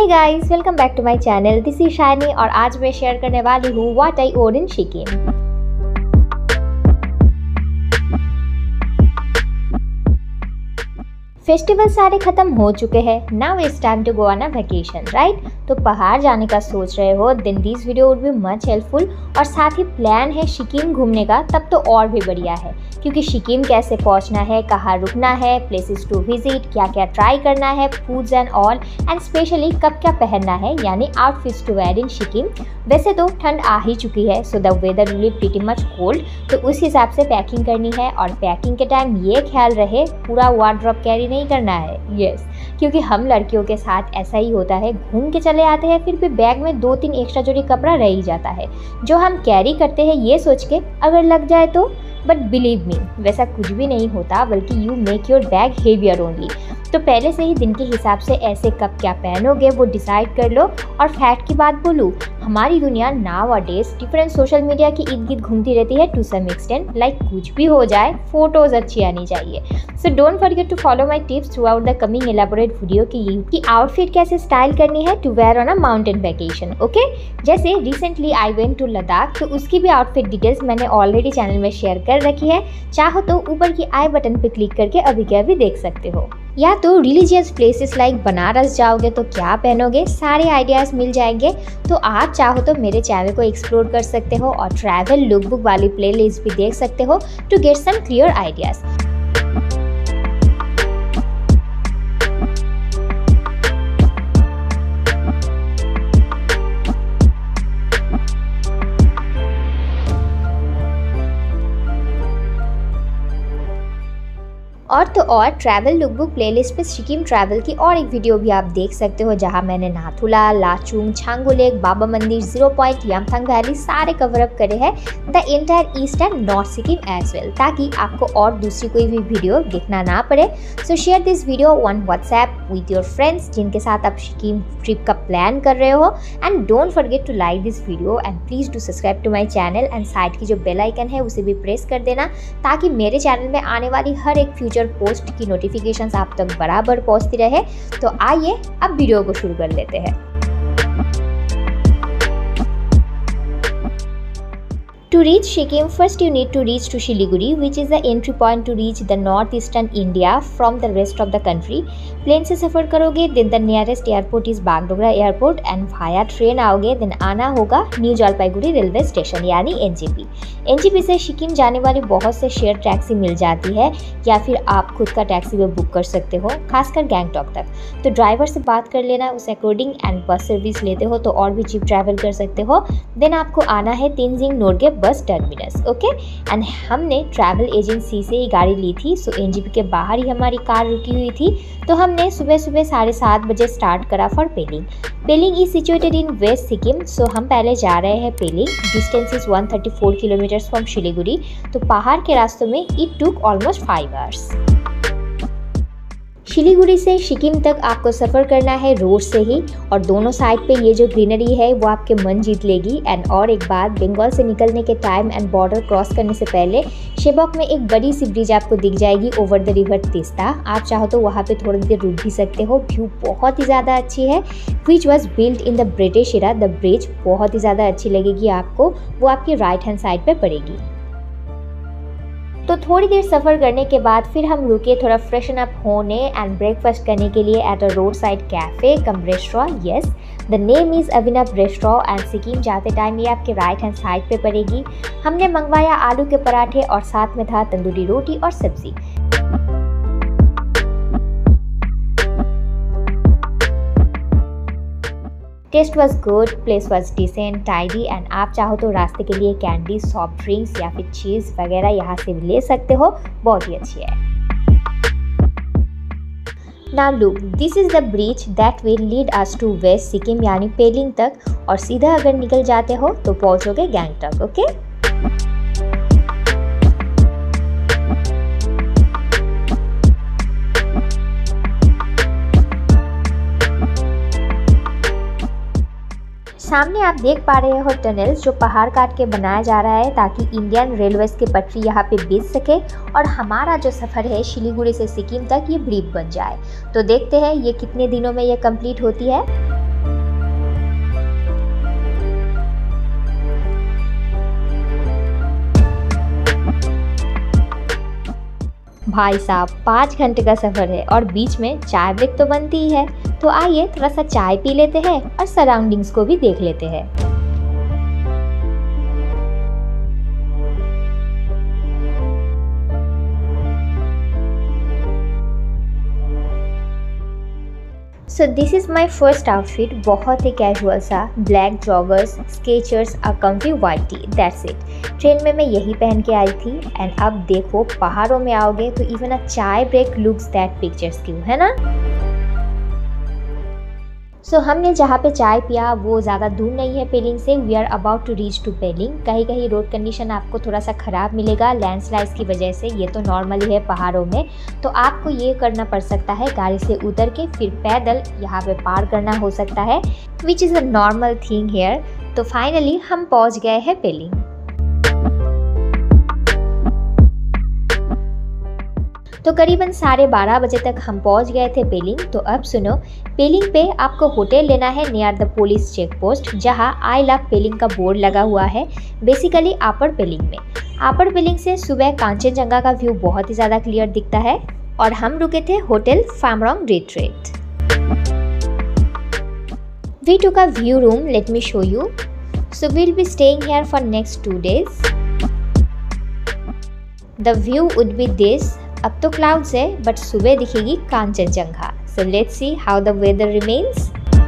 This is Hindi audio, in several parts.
Hey guys, welcome back to my channel. This is Shiny और आज मैं शेयर करने वाली हूँ what I own in Sikkim. Festival सारे खत्म हो चुके हैं। Now it's time to go on a vacation, right? तो पहाड़ जाने का सोच रहे हो, then this video would be much helpful. और साथ ही प्लान है सिक्किम घूमने का, तब तो और भी बढ़िया है, क्योंकि सिक्किम कैसे पहुंचना है, कहाँ रुकना है, प्लेसेस टू विजिट, क्या क्या ट्राई करना है, foods and all, and specially कब क्या पहनना है, यानी outfits to wear in Sikkim. वैसे तो ठंड आ ही चुकी है, so the weather will be pretty much cold, तो उस हिसाब से पैकिंग करनी है। और पैकिंग के टाइम ये ख्याल रहे पूरा वार्डरोब कैरी नहीं करना है। यस, क्योंकि हम लड़कियों के साथ ऐसा ही होता है, घूम के चले आते हैं, फिर भी बैग में 2-3 एक्स्ट्रा जोड़ी कपड़ा रह ही जाता है, जो हम कैरी करते हैं ये सोच के अगर लग जाए तो। बट बिलीव मी, वैसा कुछ भी नहीं होता, बल्कि you make your bag heavier only. तो पहले से ही दिन के हिसाब से ऐसे कब क्या पहनोगे वो डिसाइड कर लो। और फैक्ट की बात बोलूँ, हमारी दुनिया nowadays different social media की इर्द गिर्द घूमती रहती है टू सम एक्सटेंट। लाइक कुछ भी हो जाए, फोटोज अच्छी आनी चाहिए। So don't forget to follow my tips throughout the coming elaborate video की आउटफिट कैसे स्टाइल करनी है to wear on a mountain vacation. Okay, जैसे recently I went to Ladakh, तो उसकी भी आउटफिट डिटेल्स मैंने ऑलरेडी चैनल में शेयर कर रखी है। चाहो तो ऊपर की आई बटन पे क्लिक करके अभी के अभी देख सकते हो। या तो रिलीजियस प्लेसेस लाइक बनारस जाओगे तो क्या पहनोगे, सारे आइडियाज़ मिल जाएंगे। तो आप चाहो तो मेरे चैनल को एक्सप्लोर कर सकते हो और ट्रैवल लुकबुक वाली प्लेलिस्ट भी देख सकते हो to get some clear ideas. और तो और ट्रैवल लुकबुक प्लेलिस्ट पे सिक्किम ट्रैवल की और एक वीडियो भी आप देख सकते हो, जहां मैंने Nathula, Lachung, Changu lake, Baba Mandir, 0 point, Yumthang valley सारे कवर अप करे हैं, the entire east and north Sikkim as well, ताकि आपको और दूसरी कोई भी वीडियो देखना ना पड़े। So share this video on WhatsApp with your friends जिनके साथ आप सिक्किम ट्रिप का प्लान कर रहे हो। And don't forget to like this video and please do subscribe to my channel. And side की जो बेल आइकन है उसे भी प्रेस कर देना, ताकि मेरे चैनल में आने वाली हर एक फ्यूचर पोस्ट की नोटिफिकेशंस आप तक बराबर पहुंचती रहे। तो आइए अब वीडियो को शुरू कर लेते हैं। To reach Sikkim, first you need to reach to Siliguri, which is the entry point to reach the northeastern India from the rest of the country. Plane से सफ़र करोगे, then the nearest airport is Bagdogra airport, and via train आओगे, then आना होगा न्यू जलपाईगुड़ी रेलवे स्टेशन यानी NJP। NJP से सिक्किम जाने वाली बहुत से शेयर टैक्सी मिल जाती है, या फिर आप खुद का टैक्सी भी बुक कर सकते हो, खासकर गैंगटॉक तक। तो ड्राइवर से बात कर लेना उस अकॉर्डिंग, एंड बस सर्विस लेते हो तो और भी चीप ट्रैवल कर सकते हो। देन आपको आना है Tenzing Norgay bus terminus. Okay, and हमने ट्रैवल एजेंसी से ही गाड़ी ली थी, सो NJP के बाहर ही हमारी कार रुकी हुई थी। तो हमने सुबह 7:30 बजे स्टार्ट करा for Pelling. Pelling is situated in west Sikkim, so हम पहले जा रहे हैं Pelling. Distance is 134 kilometres from Siliguri. तो पहाड़ के रास्तों में it took almost 5 hours. Siliguri से सिक्किम तक आपको सफ़र करना है रोड से ही, और दोनों साइड पे ये जो ग्रीनरी है वो आपके मन जीत लेगी। एंड और एक बात, बंगाल से निकलने के टाइम एंड बॉर्डर क्रॉस करने से पहले शेबॉक में एक बड़ी सी ब्रिज आपको दिख जाएगी ओवर द रिवर तीस्ता। आप चाहो तो वहाँ पे थोड़ी देर रुक भी सकते हो, व्यू बहुत ही ज़्यादा अच्छी है। Which was built in the British era. The bridge बहुत ही ज़्यादा अच्छी लगेगी आपको, वो आपकी राइट हैंड साइड पर पड़ेगी। तो थोड़ी देर सफ़र करने के बाद फिर हम रुके थोड़ा फ्रेशन अप होने एंड ब्रेकफास्ट करने के लिए at a road side café cum restaurant. Yes, the name is Abhinav restaurant, and Sikkim जाते टाइम ये आपके राइट हैंड साइड पे पड़ेगी। हमने मंगवाया आलू के पराठे और साथ में था तंदूरी रोटी और सब्ज़ी। Taste was good, place was decent, tidy, and आप चाहो तो रास्ते के लिए कैंडी, सॉफ्ट ड्रिंक्स या फिर चीज़ वगैरह यहाँ से ले सकते हो, बहुत ही अच्छी है। Now look, this is the bridge that will lead us to west Sikkim यानी पेलिंग तक, और सीधा अगर निकल जाते हो तो पहुँचोगे गैंगटॉक। ओके, सामने आप देख पा रहे हो टनल्स जो पहाड़ काट के बनाया जा रहा है, ताकि इंडियन रेलवेज की पटरी यहाँ पे बिछ सके और हमारा जो सफ़र है सिलीगुड़ी से सिक्किम तक ये ब्रीफ बन जाए। तो देखते हैं ये कितने दिनों में ये कंप्लीट होती है। भाई साहब 5 घंटे का सफ़र है और बीच में चाय ब्रेक तो बनती ही है, तो आइए थोड़ा सा चाय पी लेते हैं और सराउंडिंग्स को भी देख लेते हैं। So this is my first outfit, बहुत ही कैजुअल सा black joggers, Skechers, a comfy white tee, that's it. Train में मैं यही पहन के आई थी एंड अब देखो पहाड़ों में आओगे तो इवन अ चाय ब्रेक लुक्स दैट पिक्चर्स क्यों, है ना। सो हमने जहाँ पे चाय पिया वो ज़्यादा दूर नहीं है पेलिंग से। We are about to reach to Pelling. कहीं कहीं रोड कंडीशन आपको थोड़ा सा ख़राब मिलेगा लैंडस्लाइड्स की वजह से, ये तो नॉर्मली है पहाड़ों में। तो आपको ये करना पड़ सकता है गाड़ी से उतर के फिर पैदल यहाँ पे पार करना हो सकता है, which is a normal thing here. तो फाइनली हम पहुँच गए हैं पेलिंग। तो करीबन 12:30 बजे तक हम पहुंच गए थे पेलिंग। तो अब सुनो, पेलिंग पे आपको होटल लेना है near the police check post, जहाँ आई लव पेलिंग का बोर्ड लगा हुआ है, बेसिकली अपर पेलिंग में। अपर पेलिंग से सुबह कांचनजंगा का व्यू बहुत ही ज़्यादा क्लियर दिखता है और हम रुके थे hotel Phamrong retreat. We took a view room, let me show you. So we'll be staying here for next 2 days। The view would be this. अब तो क्लाउड्स है बट सुबह दिखेगी Kanchenjunga. So let's see how the weather remains.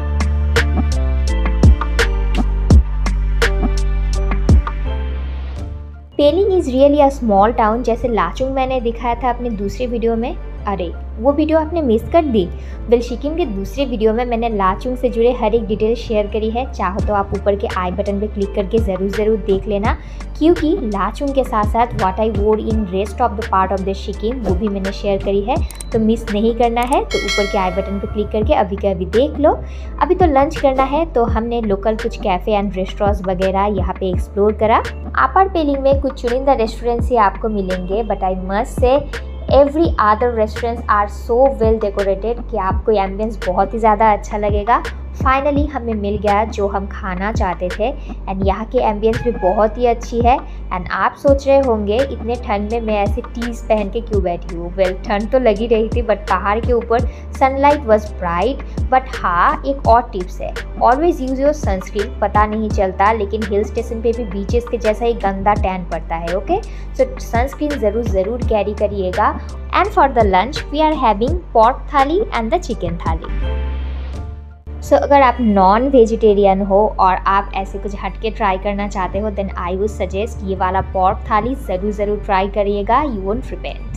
Pelling is really a small town, जैसे लाचुंग मैंने दिखाया था अपनी दूसरी वीडियो में। अरे वो वीडियो आपने मिस कर दी। वेल सिक्किम के दूसरे वीडियो में मैंने लाचुंग से जुड़े हर एक डिटेल शेयर करी है, चाहो तो आप ऊपर के आई बटन पे क्लिक करके ज़रूर देख लेना, क्योंकि लाचुंग के साथ साथ what I wore in rest of the part of the Sikkim वो भी मैंने शेयर करी है। तो मिस नहीं करना है तो ऊपर के आई बटन पे क्लिक करके अभी के अभी देख लो। अभी तो लंच करना है, तो हमने लोकल कुछ कैफ़े एंड रेस्टोरेंट्स वगैरह यहाँ पे एक्सप्लोर करा। अपर पेलिंग में कुछ चुनिंदा रेस्टोरेंट्स ही आपको मिलेंगे, but I must say every other restaurants are so well decorated कि आपको एम्बियंस बहुत ही ज़्यादा अच्छा लगेगा। फाइनली हमें मिल गया जो हम खाना चाहते थे एंड यहाँ की एम्बियंस भी बहुत ही अच्छी है। एंड आप सोच रहे होंगे इतने ठंड में मैं ऐसे टीज पहन के क्यों बैठी हूँ। वेल ठंड तो लगी रही थी बट पहाड़ के ऊपर सनलाइट वॉज ब्राइट। बट हाँ, एक और टिप्स है, ऑलवेज यूज योर सनस्क्रीन। पता नहीं चलता लेकिन हिल स्टेशन पे भी बीचेस के जैसा ही गंदा टैन पड़ता है। ओके, सो सनस्क्रीन ज़रूर कैरी करिएगा। And for the lunch we are having pork thali and the chicken thali. So अगर आप नॉन वेजिटेरियन हो और आप ऐसे कुछ हटके ट्राई करना चाहते हो, देन आई वुड सजेस्ट ये वाला पोर्क थाली ज़रूर ट्राई करिएगा, यू वोंट रिपेंट।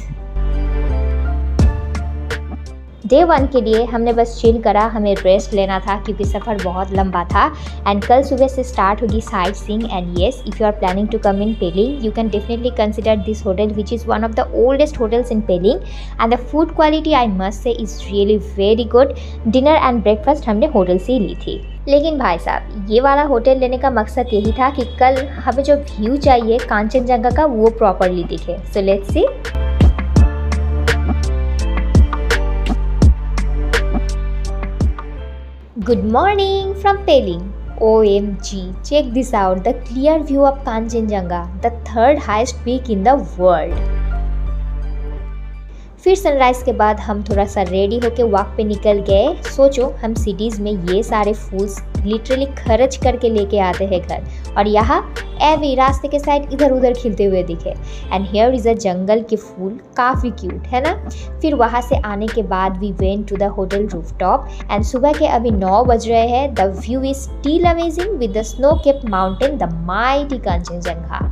डे 1 के लिए हमने बस चिल करा, हमें रेस्ट लेना था क्योंकि सफ़र बहुत लंबा था। एंड कल सुबह से स्टार्ट होगी sightseeing. And yes, if you are planning to come in Pelling you can definitely consider this hotel which is one of the oldest hotels in Pelling. And the food quality I must say is really very good. Dinner and breakfast हमने होटल से ही ली थी। लेकिन भाई साहब, ये वाला होटल लेने का मकसद यही था कि कल हमें जो व्यू चाहिए कांचनजंगा का वो प्रॉपरली दिखे। So let's see. Good morning from Peling. OMG, check this out, the clear view of Kanchenjunga, the third highest peak in the world. फिर सनराइज़ के बाद हम थोड़ा सा रेडी होके वॉक पे निकल गए। सोचो हम सिटीज़ में ये सारे फूल्स लिटरली खर्च करके लेके आते हैं घर, और यहाँ एवरी रास्ते के साइड इधर उधर खिलते हुए दिखे। And here is a jungle के फूल, काफ़ी क्यूट है ना। फिर वहाँ से आने के बाद we went to the hotel rooftop. And सुबह के अभी 9 बज रहे हैं। The view is still amazing with the snow capped mountain, the mighty Kanchenjunga.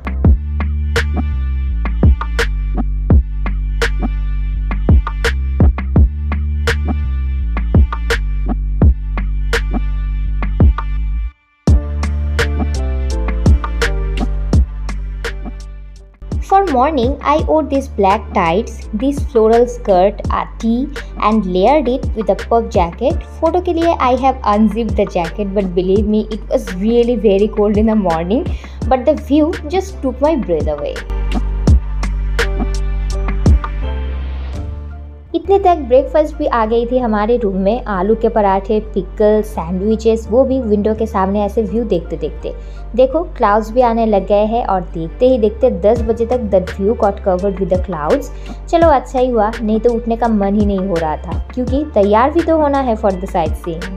For morning, I wore these black tights, this floral skirt, a tee, and layered it with a puff jacket. Photo के लिए I have unzipped the jacket, but believe me, it was really very cold in the morning. But the view just took my breath away. इतने तक ब्रेकफास्ट भी आ गई थी हमारे रूम में। आलू के पराठे, पिकल, सैंडविचेस, वो भी विंडो के सामने ऐसे व्यू देखते देखते। देखो क्लाउड्स भी आने लग गए हैं और देखते ही देखते 10 बजे तक the view got covered with the clouds. चलो अच्छा ही हुआ, नहीं तो उठने का मन ही नहीं हो रहा था, क्योंकि तैयार भी तो होना है for the sightseeing.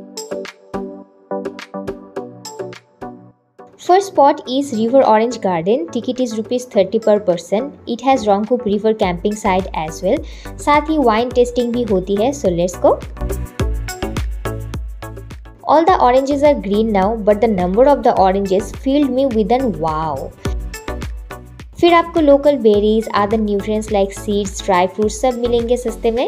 First spot is River Orange Garden. Ticket is ₹30 per person. It has Rangkup River camping site as well. साथ ही wine tasting भी होती है. So let's go. All the oranges are green now, but the number of the oranges filled me with an wow. फिर आपको local berries, other nutrients like seeds, dry fruits सब मिलेंगे सस्ते में।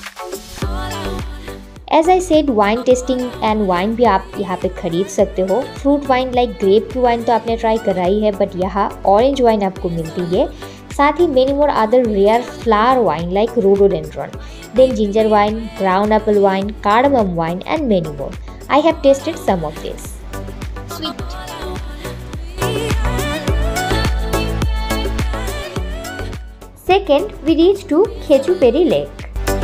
As I said, wine tasting and wine भी आप यहाँ पे खरीद सकते हो। फ्रूट वाइन लाइक ग्रेप की वाइन तो आपने ट्राई कराई है, बट यहाँ ऑरेंज वाइन आपको मिलती है। साथ ही many more other rare flower wine like rhododendron, then ginger wine, brown apple wine, cardamom wine and many more. I have tested some of this. Second, we reached to Khechuperi Lake.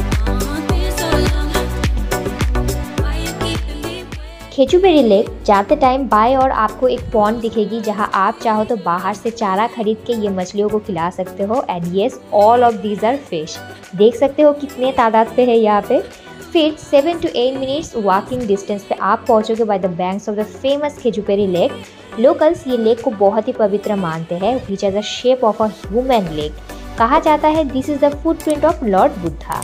Khechuperi lake जाते टाइम बाएं और आपको एक पॉन्ड दिखेगी, जहां आप चाहो तो बाहर से चारा खरीद के ये मछलियों को खिला सकते हो। And yes, all of these are fish. देख सकते हो कितने तादाद पे है यहाँ पे। फिर 7 to 8 मिनट्स वॉकिंग डिस्टेंस पे आप पहुँचोगे by the banks of the famous Khechuperi lake. Locals ये लेक को बहुत ही पवित्र मानते हैं, which has the shape of a human lake. कहा जाता है this is the footprint of lord Buddha.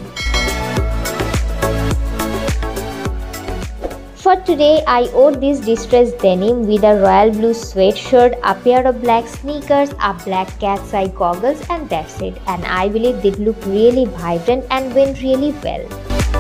For today, I wore this distressed denim with a royal blue sweatshirt, a pair of black sneakers, a black cat's eye goggles, and that's it. And I believe they look really vibrant and went really well.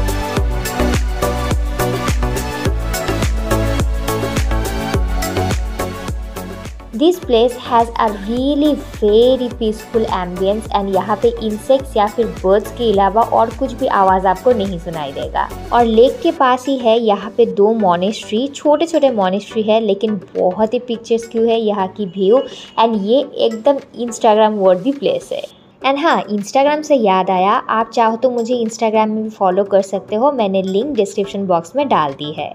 This place has a really very peaceful ambience and यहाँ पे इंसेक्ट्स या फिर बर्ड्स के अलावा और कुछ भी आवाज़ आपको नहीं सुनाई देगा। और लेक के पास ही है यहाँ पे 2 मॉनेस्ट्री, छोटे छोटे मॉनेस्ट्री है, लेकिन बहुत ही पिक्चर्स है यहाँ की व्यू। एंड ये एकदम इंस्टाग्राम वर्दी प्लेस है। एंड हाँ, इंस्टाग्राम से याद आया, आप चाहो तो मुझे इंस्टाग्राम में भी फॉलो कर सकते हो, मैंने लिंक डिस्क्रिप्शन बॉक्स में डाल दी है।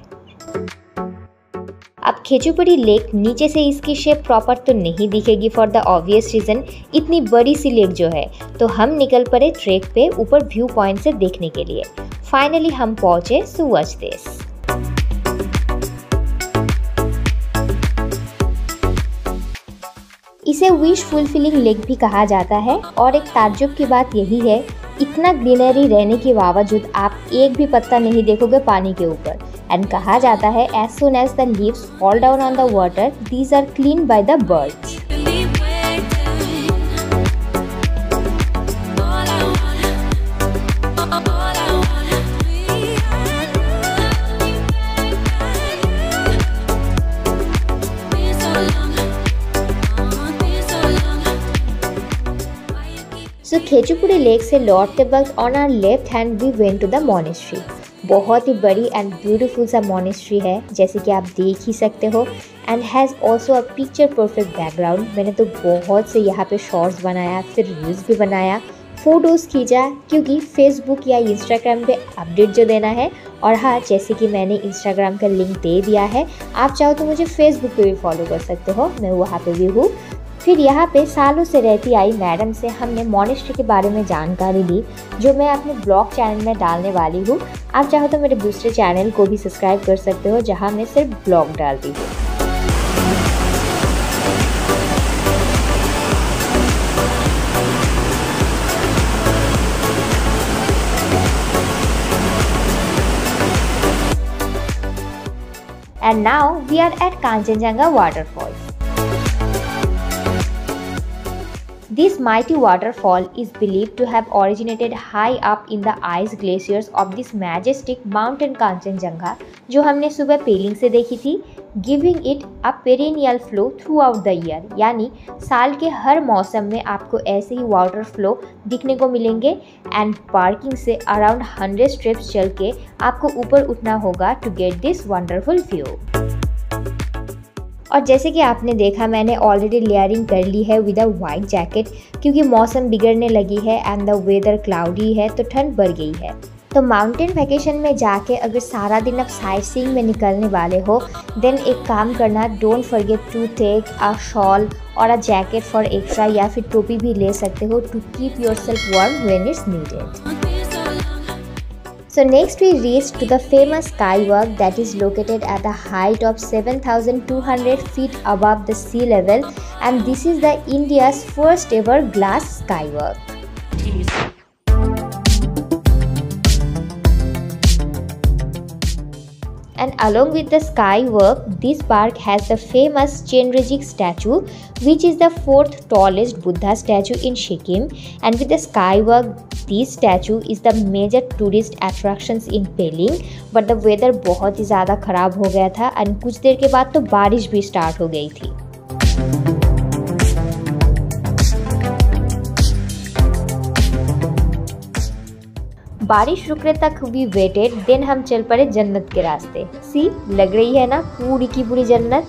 अब खेचुपेरी लेक नीचे से इसकी शेप प्रॉपर तो नहीं दिखेगी फॉर द ऑब्वियस रीज़न, इतनी बड़ी सी लेक जो है। तो हम निकल पड़े ट्रेक पे ऊपर व्यू पॉइंट से देखने के लिए। फाइनली हम पहुंचे सो वॉच दिस। इसे विश फुलफिलिंग लेक भी कहा जाता है। और एक ताज्जुब की बात यही है, इतना ग्रीनरी रहने के बावजूद आप एक भी पत्ता नहीं देखोगे पानी के ऊपर। एंड कहा जाता है as soon as the leaves fall down on the water, these are clean by the birds. So Khechuperi lake से लौटते वक्त on our left hand we went to the monastery. बहुत ही बड़ी एंड ब्यूटीफुल सा मॉनेस्ट्री है, जैसे कि आप देख ही सकते हो। And has also a picture perfect background. मैंने तो बहुत से यहाँ पे शॉर्ट्स बनाया, फिर रील्स भी बनाया, फ़ोटोज़ खींचा, क्योंकि फेसबुक या इंस्टाग्राम पे अपडेट जो देना है। और हाँ, जैसे कि मैंने इंस्टाग्राम का लिंक दे दिया है, आप चाहो तो मुझे फेसबुक पे भी फॉलो कर सकते हो, मैं वहाँ पे भी हूँ। फिर यहाँ पे सालों से रहती आई मैडम से हमने मॉनेस्ट्री के बारे में जानकारी ली, जो मैं अपने ब्लॉग चैनल में डालने वाली हूँ। आप चाहो तो मेरे दूसरे चैनल को भी सब्सक्राइब कर सकते हो, जहाँ मैं सिर्फ ब्लॉग डालती हूँ। And now we are at Kanchenjunga waterfall. This mighty waterfall is believed to have originated high up in the ice glaciers of this majestic mountain Kanchenjunga, जो हमने सुबह पेलिंग से देखी थी, giving it a perennial flow throughout the year। यानी साल के हर मौसम में आपको ऐसे ही वाटर फ्लो दिखने को मिलेंगे। एंड पार्किंग से अराउंड 100 स्टेप्स चल के आपको ऊपर उठना होगा to get this wonderful view. और जैसे कि आपने देखा मैंने ऑलरेडी लेयरिंग कर ली है विद अ वाइट जैकेट, क्योंकि मौसम बिगड़ने लगी है एंड द वेदर क्लाउडी है तो ठंड बढ़ गई है। तो माउंटेन वैकेशन में जाके अगर सारा दिन आप साइट सीइंग में निकलने वाले हो देन एक काम करना, don't forget to take a shawl और अ जैकेट फॉर एक्स्ट्रा, या फिर टोपी भी ले सकते हो to keep yourself warm when it's needed. So next we reached to the famous Skywalk that is located at a height of 7,200 feet above the sea level, and this is the India's first ever glass skywalk. And along with the skywalk, this park has the famous Chenrezig statue, which is the 4th tallest Buddha statue in Sikkim. And with the skywalk, this statue is the major tourist attractions in Pelling. But the weather बहुत ही ज़्यादा ख़राब हो गया था और कुछ देर के बाद तो बारिश भी स्टार्ट हो गई थी। बारिश रुकने तक भी वेटेड, देन हम चल पड़े जन्नत के रास्ते। सी लग रही है ना पूरी की पूरी जन्नत।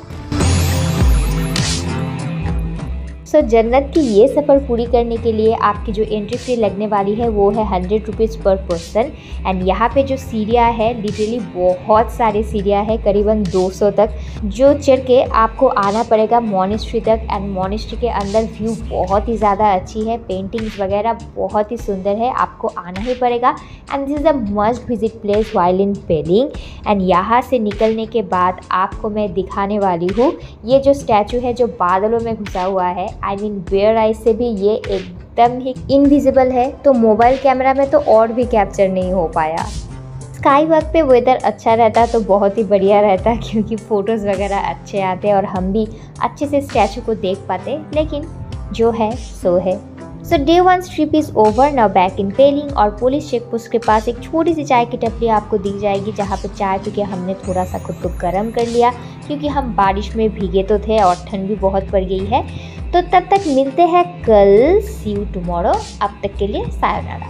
सो जन्नत की ये सफ़र पूरी करने के लिए आपकी जो एंट्री फी लगने वाली है वो है 100 रुपीज़ पर पर्सन। एंड यहाँ पे जो सीढ़ियाँ है लिटरली बहुत सारी सीढ़ियाँ है, करीबन 200 तक, जो चढ़ के आपको आना पड़ेगा मॉनेस्ट्री तक। एंड मॉनेस्ट्री के अंदर व्यू बहुत ही ज़्यादा अच्छी है, पेंटिंग्स वगैरह बहुत ही सुंदर है, आपको आना ही पड़ेगा। And this is a must visit place while in Pelling. And यहाँ से निकलने के बाद आपको मैं दिखाने वाली हूँ ये जो स्टैचू है जो बादलों में घुसा हुआ है। आई मीन बेयर आई से भी ये एकदम ही इनविजिबल है, तो मोबाइल कैमरा में तो और भी कैप्चर नहीं हो पाया। स्काई वॉक पे वेदर अच्छा रहता तो बहुत ही बढ़िया रहता, क्योंकि फ़ोटोज़ वगैरह अच्छे आते और हम भी अच्छे से स्टैचू को देख पाते, लेकिन जो है सो है। So day 1 trip is over, now back in Pelling. और पुलिस चेक पोस्ट के पास एक छोटी सी चाय की टपरी आपको दी जाएगी, जहाँ पे चाय पी के हमने थोड़ा सा खुद को गर्म कर लिया, क्योंकि हम बारिश में भीगे तो थे और ठंड भी बहुत पड़ गई है। तो तब तक मिलते हैं कल, सी यू टुमारो। अब तक के लिए sayonara.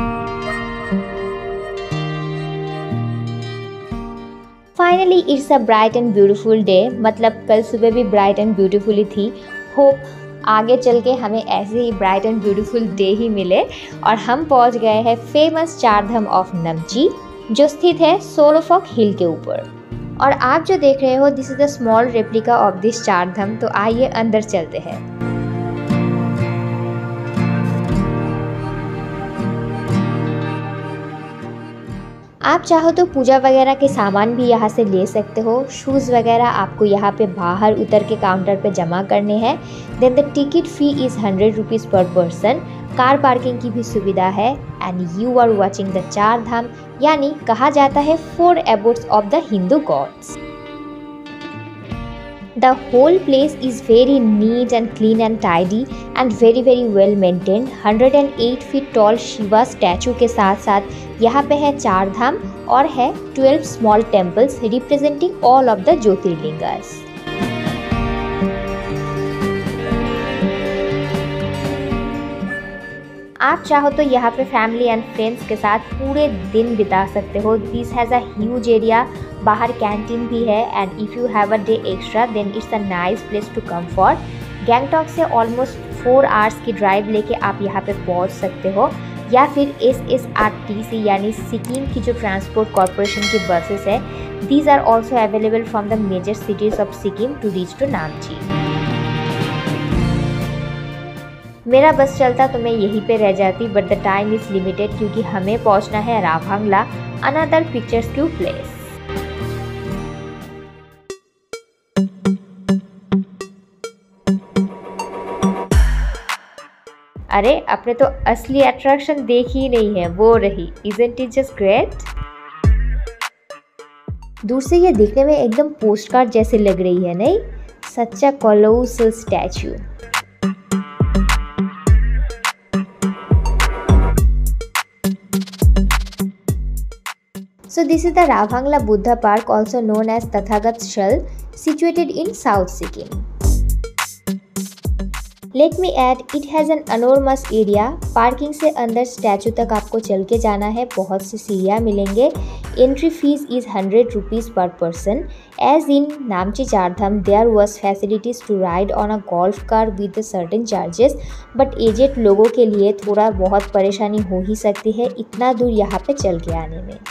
Finally it's a bright and beautiful day, मतलब कल सुबह भी ब्राइट एंड ब्यूटीफुल ही थी। होप आगे चल के हमें ऐसे ही ब्राइट एंड ब्यूटीफुल डे ही मिले। और हम पहुंच गए हैं फेमस चारधाम ऑफ नमची, जो स्थित है सोलोफॉक हिल के ऊपर। और आप जो देख रहे हो this is the small replica of this Chardham. तो आइए अंदर चलते हैं। आप चाहो तो पूजा वगैरह के सामान भी यहाँ से ले सकते हो। शूज़ वगैरह आपको यहाँ पे बाहर उतर के काउंटर पे जमा करने हैं। Then the ticket fee is 100 rupees per person. Car parking की भी सुविधा है। And you are watching the Chardham, यानी कहा जाता है 4 abodes of the Hindu gods. The whole place is very neat and clean and tidy and very well maintained। 108 feet tall Shiva statue के साथ साथ यहाँ पे है चारधाम और है 12 small temples representing all of the ज्योतिर्लिंगास। आप चाहो तो यहाँ पे फैमिली एंड फ्रेंड्स के साथ पूरे दिन बिता सकते हो। This has a huge area, बाहर कैंटीन भी है। And if you have a day extra then it's a nice place to come for. Gangtok से ऑलमोस्ट 4 आवर्स की ड्राइव लेके आप यहाँ पे पहुँच सकते हो, या फिर SSRTC यानी सिक्किम की जो ट्रांसपोर्ट कॉरपोरेशन की बसेस है, these are also available from the major cities of Sikkim to reach to Namchi. मेरा बस चलता तो मैं यहीं पे रह जाती, but the time is limited, क्योंकि हमें पहुंचना है राभांगला, अनदर पिक्चर्सक्यू प्लेस। अरे अपने तो असली अट्रैक्शन देखी ही नहीं है, वो रही। Isn't it just great? दूर से ये दिखने में एकदम पोस्टकार्ड जैसे लग रही है, नहीं? सच्चा colossal statue. So this is the Ravangla Buddha Park, also known as Tathagat Shal, situated in South Sikkim. Let me add, it has an enormous area। Parking से अंदर स्टैचू तक आपको चल के जाना है, बहुत सी सीढ़ियाँ मिलेंगे। Entry fees is 100 rupees per person. As in Namchi Chardham, there was facilities to ride on a golf car with certain charges, but aged लोगों के लिए थोड़ा बहुत परेशानी हो ही सकती है इतना दूर यहाँ पे चल के आने में।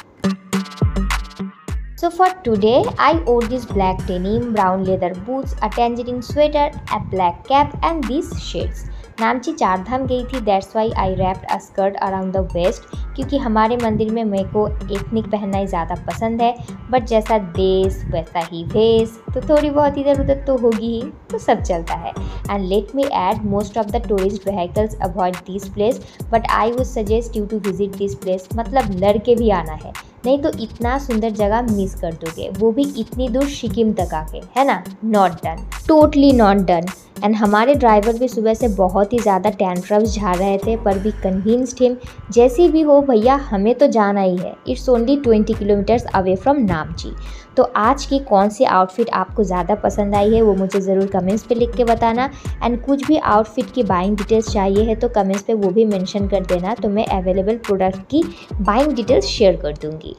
So for today, I wore this black denim, brown leather boots, a tangerine sweater, a black cap and these shades. नामची चारधाम गई थी, that's why I wrapped a skirt around the waist, क्योंकि हमारे मंदिर में मेरे को एथनिक पहनना ही ज़्यादा पसंद है, बट जैसा देश वैसा ही भेस, तो थोड़ी बहुत इधर उधर तो होगी ही, तो सब चलता है। And let me add, most of the tourist vehicles avoid this place, but I would suggest you to visit this place. मतलब लड़के भी आना है, नहीं तो इतना सुंदर जगह मिस कर दोगे, वो भी इतनी दूर सिक्किम तक आके, है ना। Not done, totally not done. And हमारे ड्राइवर भी सुबह से बहुत ही ज़्यादा टैंट्रम्स झाड़ रहे थे, पर भी कन्विंस्ड हिम, जैसे भी हो भैया हमें तो जाना ही है। It's only 20 kilometres away from Namchi. तो आज की कौन सी आउटफिट आपको ज़्यादा पसंद आई है वो मुझे ज़रूर कमेंट्स पे लिख के बताना। एंड कुछ भी आउटफिट की बाइंग डिटेल्स चाहिए है तो कमेंट्स पे वो भी मेंशन कर देना, तो मैं अवेलेबल प्रोडक्ट की बाइंग डिटेल्स शेयर कर दूँगी।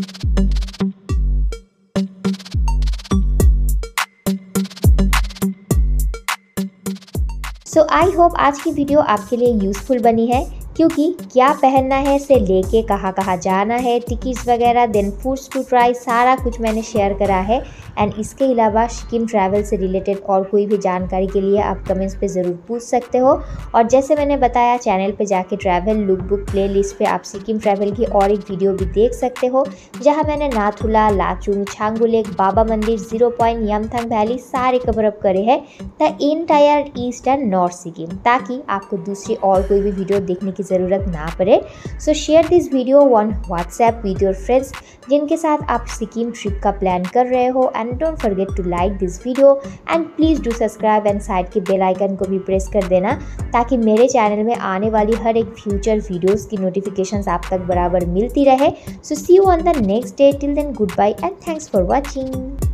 सो आई होप आज की वीडियो आपके लिए यूज़फुल बनी है, क्योंकि क्या पहनना है से लेके कहाँ कहाँ जाना है, टिकट्स वगैरह, देन फूड्स टू ट्राई, सारा कुछ मैंने शेयर करा है। एंड इसके अलावा सिक्किम ट्रैवल से रिलेटेड और कोई भी जानकारी के लिए आप कमेंट्स पे ज़रूर पूछ सकते हो। और जैसे मैंने बताया, चैनल पे जाके ट्रैवल लुकबुक प्लेलिस्ट पे आप सिक्किम ट्रैवल की और एक वीडियो भी देख सकते हो, जहाँ मैंने Nathula, Lachung, Changu lake, Baba Mandir, 0 point, Yumthang valley सारे कवर अप करे हैं the entire east and north Sikkim, ताकि आपको दूसरी और कोई भी वीडियो देखने की ज़रूरत ना पड़े। So share this video on WhatsApp with your friends जिनके साथ आप सिक्किम ट्रिप का प्लान कर रहे हो। And don't forget to like this video and please do subscribe and side के बेल आइकन को भी प्रेस कर देना, ताकि मेरे चैनल में आने वाली हर एक फ्यूचर वीडियोस की नोटिफिकेशंस आप तक बराबर मिलती रहे। So see you on the next day, till then goodbye and thanks for watching.